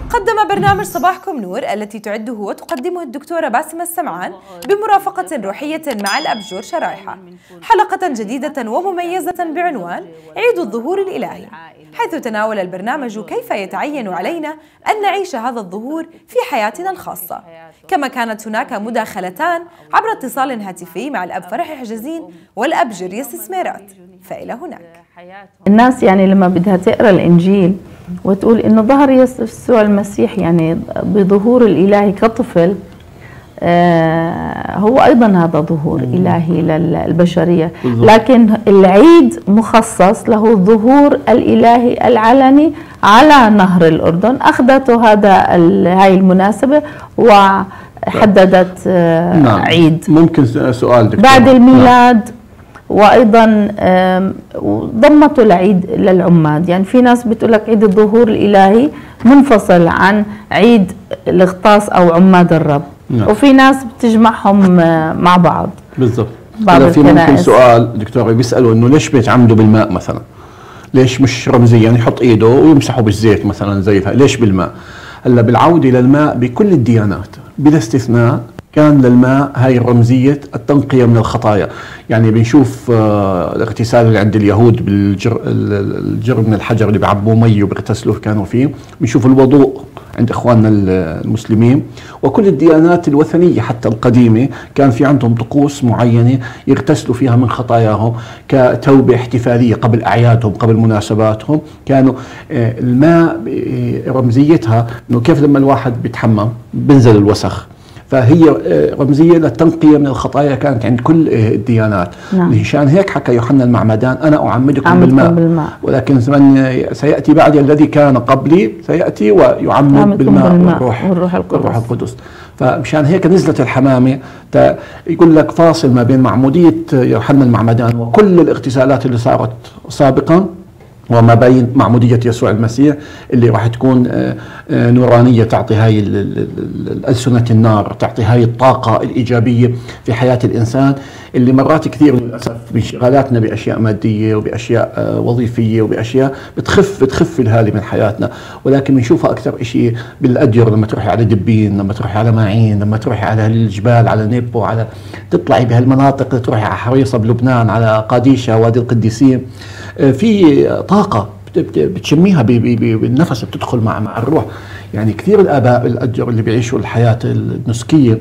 قدم برنامج صباحكم نور التي تعده وتقدمه الدكتورة باسمة السمعان بمرافقة روحية مع الأبجور شرايحة حلقة جديدة ومميزة بعنوان عيد الظهور الإلهي، حيث تناول البرنامج كيف يتعين علينا أن نعيش هذا الظهور في حياتنا الخاصة. كما كانت هناك مداخلتان عبر اتصال هاتفي مع الأب فرح حجازين والأب جريس سميرات. فإلى هناك. الناس يعني لما بدها تقرأ الإنجيل وتقول إنه ظهر يسوع المسيح يعني بظهور الإلهي كطفل، هو أيضا هذا ظهور إلهي للبشرية، لكن العيد مخصص له الظهور الإلهي العلني على نهر الأردن. أخذته هاي المناسبة وحددت عيد. ممكن سؤال دكتور بعد الميلاد وأيضا ضمته العيد للعماد. يعني في ناس بتقول لك عيد الظهور الإلهي منفصل عن عيد الغطاس أو عماد الرب. وفي ناس بتجمعهم مع بعض. بالضبط. في ممكن سؤال دكتور بيسألوا إنه ليش بيتعمدوا بالماء مثلا؟ ليش مش رمزيا يعني يحط إيده ويمسحه بالزيت مثلا زي ليش بالماء؟ هلا بالعودة للماء بكل الديانات بلا استثناء كان للماء هاي الرمزية التنقية من الخطايا. يعني بنشوف الاغتسال اللي عند اليهود بالجر من الحجر اللي بيعبوه مي وبيغتسلوا كانوا فيه، بنشوف الوضوء عند اخواننا المسلمين، وكل الديانات الوثنية حتى القديمة كان في عندهم طقوس معينة يغتسلوا فيها من خطاياهم كتوبة احتفالية قبل أعيادهم قبل مناسباتهم. كانوا الماء رمزيتها انه كيف لما الواحد بيتحمم بنزل الوسخ، فهي رمزية للتنقية من الخطايا كانت عند كل الديانات. مشان هيك حكى يوحنا المعمدان أنا أعمدكم بالماء ولكن من سيأتي بعدي الذي كان قبلي سيأتي ويعمد بالماء والروح القدس. فمشان هيك نزلت الحمامة يقول لك فاصل ما بين معمودية يوحنا المعمدان وكل الاغتسالات اللي صارت سابقا وما بين معمودية يسوع المسيح اللي راح تكون نورانية، تعطي هاي الألسنة النار، تعطي هاي الطاقة الإيجابية في حياة الإنسان اللي مرات كثير للأسف بانشغالاتنا بأشياء مادية وبأشياء وظيفية وبأشياء بتخف الهالة من حياتنا، ولكن بنشوفها أكثر شيء بالأدير لما تروحي على دبين، لما تروحي على معين، لما تروحي على الجبال، على نيبو، على تطلعي بهالمناطق، تروحي على حريصة بلبنان، على قاديشة، وادي القديسين، في طاقة بتشميها بالنفس بتدخل مع الروح. يعني كثير الآباء الأدير اللي بيعيشوا الحياة النسكية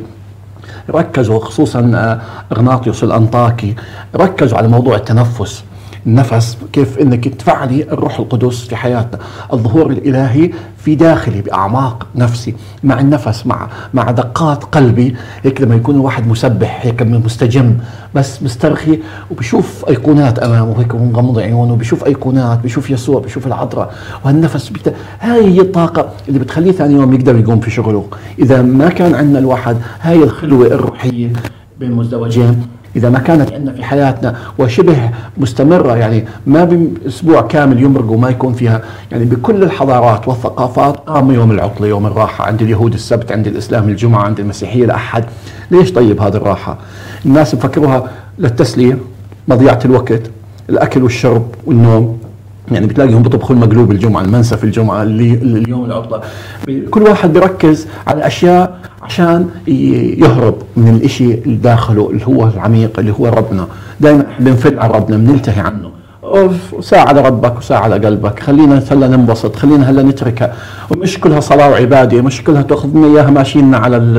ركزوا، خصوصا اغناطيوس الأنطاكي، ركزوا على موضوع التنفس، النفس، كيف انك تفعلي الروح القدس في حياتنا، الظهور الالهي في داخلي باعماق نفسي، مع النفس، مع دقات قلبي، هيك لما يكون الواحد مسبح هيك مستجم بس مسترخي وبشوف ايقونات امامه هيك ومغمض عيونه وبشوف ايقونات، بشوف يسوع، بشوف العذراء، وهالنفس هاي هي الطاقه اللي بتخليه ثاني يوم يقدر يقوم في شغله. اذا ما كان عندنا الواحد هاي الخلوه الروحيه بين مزدوجين، إذا ما كانت عندنا في حياتنا وشبه مستمرة، يعني ما بأسبوع كامل يمرق وما يكون فيها، يعني بكل الحضارات والثقافات قام يوم العطلة، يوم الراحة، عند اليهود السبت، عند الإسلام الجمعة، عند المسيحية الأحد. ليش طيب هذه الراحة؟ الناس بفكروها للتسلية، مضيعة الوقت، الأكل والشرب والنوم. يعني بتلاقيهم بيطبخوا المقلوب الجمعة، المنسف الجمعة، اليوم العطلة. كل واحد بيركز على أشياء عشان يهرب من الإشي اللي داخله اللي هو العميق اللي هو ربنا. دائما بنفل على ربنا، بننتهي عنه. ساعة على ربك وساعة على قلبك، خلينا هلا ننبسط، خلينا هلا نتركها، ومش كلها صلاة وعبادة، مش كلها تأخذنا إياها ماشيين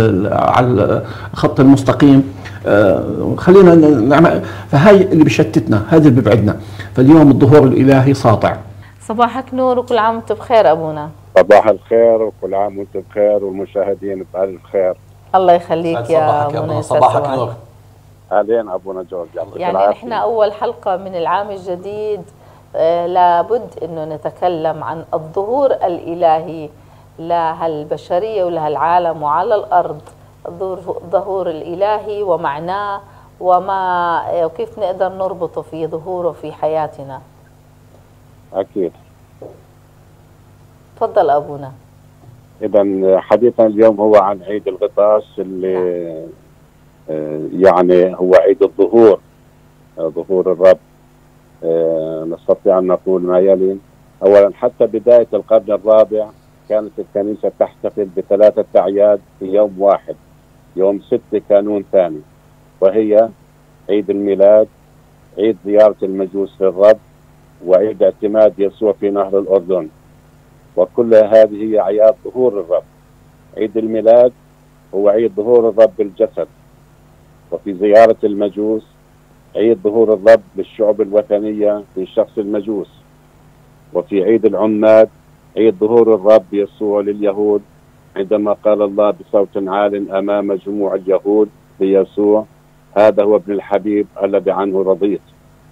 على الخط المستقيم. خلينا نعمل، فهاي اللي بشتتنا، هذا اللي بيبعدنا. فاليوم الظهور الإلهي ساطع. صباحك نور وكل عام وانت بخير أبونا. صباح الخير وكل عام وانت بخير والمشاهدين بألف خير. الله يخليك يا أبونا. صباحك نور. أهلين أبونا جورج. يعني نحن أول حلقة من العام الجديد، لابد أنه نتكلم عن الظهور الإلهي لهالبشرية ولهالعالم وعلى الأرض، الظهور الإلهي ومعناه وكيف نقدر نربطه في ظهوره في حياتنا. أكيد. تفضل أبونا. إذا حديثنا اليوم هو عن عيد الغطاس اللي يعني هو عيد الظهور، ظهور الرب. نستطيع أن نقول ما يلي: أولا حتى بداية القرن الرابع كانت الكنيسة تحتفل ب3 أعياد في يوم واحد، يوم 6 كانون ثاني، وهي عيد الميلاد، عيد زيارة المجوس للرب، وعيد اعتماد يسوع في نهر الأردن. وكل هذه هي أعياد ظهور الرب. عيد الميلاد هو عيد ظهور الرب بالجسد، وفي زيارة المجوس عيد ظهور الرب للشعوب الوثنية في شخص المجوس. وفي عيد العماد عيد ظهور الرب يسوع لليهود، عندما قال الله بصوت عال أمام جموع اليهود ليسوع: هذا هو ابن الحبيب الذي عنه رضيت.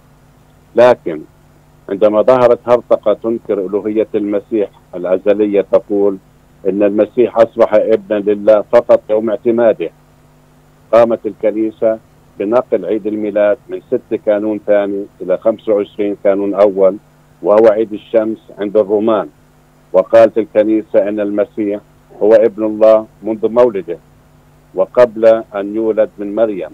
لكن عندما ظهرت هرطقة تنكر ألوهية المسيح الأزلية، تقول إن المسيح أصبح ابنا لله فقط يوم اعتماده، قامت الكنيسة بنقل عيد الميلاد من 6 كانون ثاني إلى 25 كانون أول، وهو عيد الشمس عند الرومان. وقالت الكنيسة أن المسيح هو ابن الله منذ مولده وقبل أن يولد من مريم،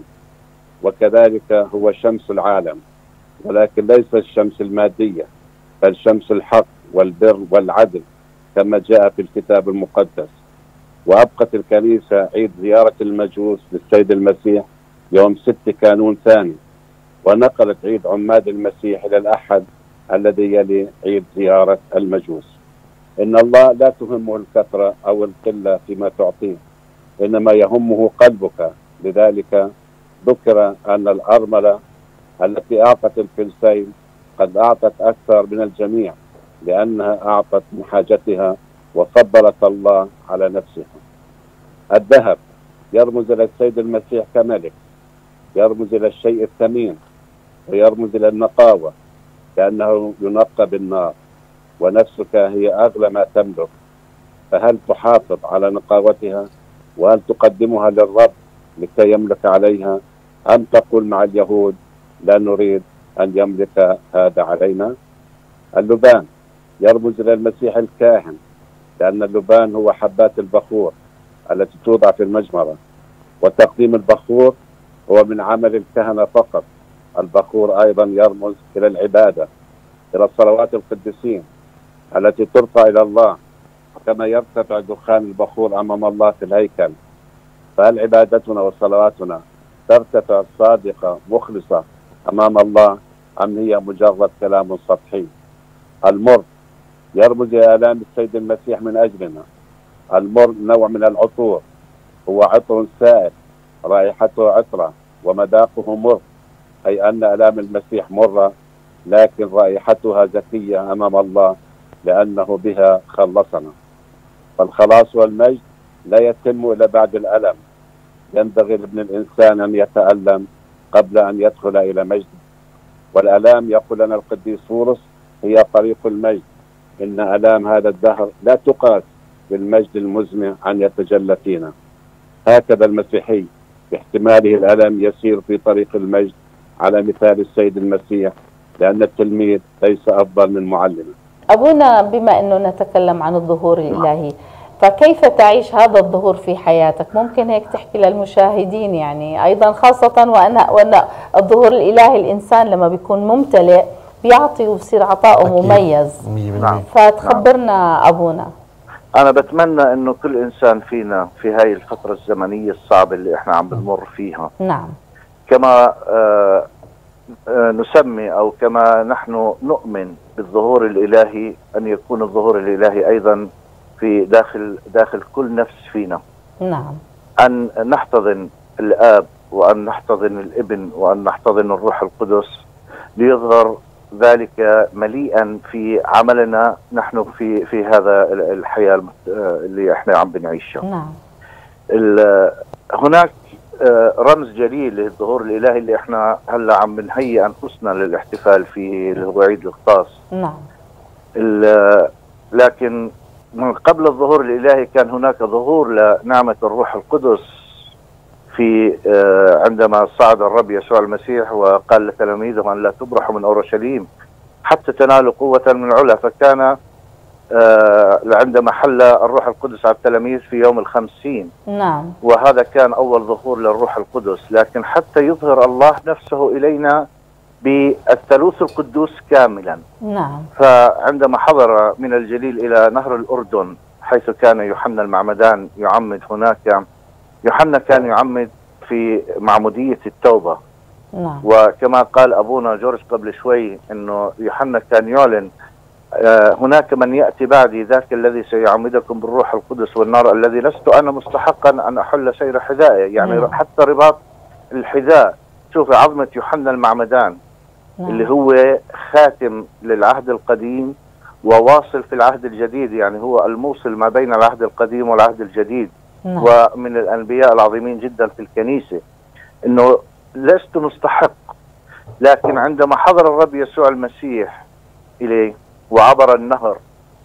وكذلك هو شمس العالم، ولكن ليس الشمس المادية بل شمس الحق والبر والعدل كما جاء في الكتاب المقدس. وأبقت الكنيسة عيد زيارة المجوس للسيد المسيح يوم 6 كانون ثاني، ونقلت عيد عماد المسيح إلى الأحد الذي يلي عيد زيارة المجوس. إن الله لا تهمه الكثرة أو القلة فيما تعطيه، إنما يهمه قلبك. لذلك ذكر أن الأرملة التي أعطت الفلسين قد أعطت أكثر من الجميع، لأنها أعطت من حاجتها وفضلت الله على نفسها. الذهب يرمز إلى السيد المسيح كملك، يرمز إلى الشيء الثمين، ويرمز إلى النقاوة لأنه ينقى بالنار، ونفسك هي أغلى ما تملك. فهل تحافظ على نقاوتها؟ وهل تقدمها للرب لكي يملك عليها؟ أم تقول مع اليهود: لا نريد أن يملك هذا علينا؟ اللبان يرمز إلى المسيح الكاهن، لأن اللبان هو حبات البخور التي توضع في المجمرة، وتقديم البخور هو من عمل الكهنة فقط. البخور أيضا يرمز إلى العبادة، إلى الصلوات القديسين التي ترفع إلى الله، كما يرتفع دخان البخور أمام الله في الهيكل. فهل عبادتنا وصلواتنا ترتفع صادقة مخلصة أمام الله، أم هي مجرد كلام سطحي؟ المر يرمز إلى آلام السيد المسيح من أجلنا. المر نوع من العطور، هو عطر سائل رائحته عطرة ومذاقه مر، أي أن آلام المسيح مرة لكن رائحتها زكية أمام الله لأنه بها خلصنا. فالخلاص والمجد لا يتم إلا بعد الألم. ينبغي لابن الإنسان أن يتألم قبل أن يدخل إلى مجد. والآلام يقول لنا القديس بولس هي طريق المجد. إن آلام هذا الدهر لا تقاس بالمجد المزمع أن يتجلى فينا. هكذا المسيحي باحتماله الألم يسير في طريق المجد على مثال السيد المسيح، لأن التلميذ ليس أفضل من معلمه. أبونا، بما أنه نتكلم عن الظهور الإلهي، فكيف تعيش هذا الظهور في حياتك؟ ممكن هيك تحكي للمشاهدين، يعني أيضا خاصة وأن الظهور الإلهي الإنسان لما بيكون ممتلئ بيعطي وبصير عطاؤه مميز. نعم. فتخبرنا أبونا. أنا بتمنى أنه كل إنسان فينا في هاي الفترة الزمنية الصعبة اللي إحنا عم بنمر فيها، نعم، كما نسمي أو كما نحن نؤمن بالظهور الإلهي، أن يكون الظهور الإلهي أيضا في داخل كل نفس فينا. نعم. أن نحتضن الآب، وأن نحتضن الابن، وأن نحتضن الروح القدس، ليظهر ذلك مليئا في عملنا نحن في هذا الحياة اللي احنا عم بنعيشها. نعم. هناك رمز جليل للظهور الإلهي اللي احنا هلا عم بنهيئ أنفسنا للاحتفال فيه، اللي هو عيد الغطاس. نعم. لكن من قبل الظهور الإلهي كان هناك ظهور لنعمة الروح القدس في عندما صعد الرب يسوع المسيح وقال لتلاميذه أن لا تبرحوا من أورشليم حتى تنالوا قوة من العلا. فكان عندما حل الروح القدس على التلاميذ في يوم 50. نعم. وهذا كان أول ظهور للروح القدس. لكن حتى يظهر الله نفسه إلينا بالثالوث القدوس كاملا. نعم. فعندما حضر من الجليل إلى نهر الأردن حيث كان يوحنا المعمدان يعمد هناك. يوحنا كان يعمد في معمودية التوبة. نعم. وكما قال أبونا جورج قبل شوي أنه يوحنا كان يعلن هناك من يأتي بعدي ذاك الذي سيعمدكم بالروح القدس والنار الذي لست أنا مستحقا أن أحل سير حذائه. يعني حتى رباط الحذاء، شوف عظمة يوحنا المعمدان اللي هو خاتم للعهد القديم وواصل في العهد الجديد، يعني هو الموصل ما بين العهد القديم والعهد الجديد. ومن الأنبياء العظيمين جدا في الكنيسة. إنه لست مستحق، لكن عندما حضر الرب يسوع المسيح إليه وعبر النهر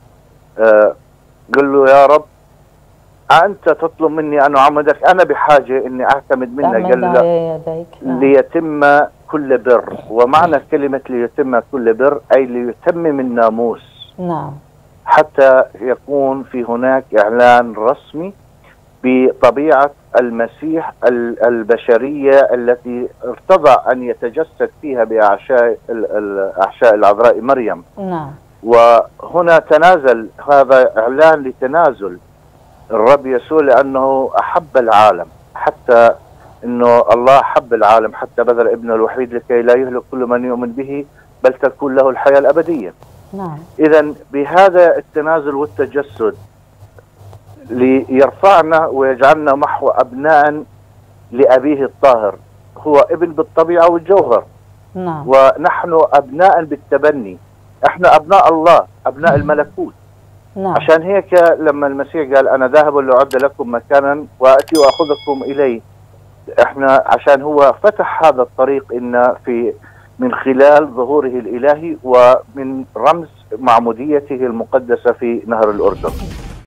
قل له يا رب أنت تطلب مني أن أعمدك، أنا بحاجة إني أعتمد منك. قال له ليتم كل بر. ومعنى كلمة ليتم كل بر أي ليتمم الناموس. نعم. حتى يكون في هناك إعلان رسمي بطبيعة المسيح البشرية التي ارتضى أن يتجسد فيها بأعشاء العذراء مريم. نعم. وهنا تنازل، هذا إعلان لتنازل الرب يسوع لأنه أحب العالم، حتى أنه الله أحب العالم حتى بذل ابنه الوحيد لكي لا يهلك كل من يؤمن به بل تكون له الحياة الأبدية. نعم. إذن بهذا التنازل والتجسد ليرفعنا ويجعلنا محو أبناء لأبيه الطاهر، هو ابن بالطبيعة والجوهر. نعم. ونحن أبناء بالتبني، احنا أبناء الله، أبناء الملكوت. نعم. عشان هيك لما المسيح قال أنا ذاهب لأعد لكم مكانا وأتي وأخذكم إلي، احنا عشان هو فتح هذا الطريق إن في من خلال ظهوره الإلهي ومن رمز معموديته المقدسة في نهر الأردن.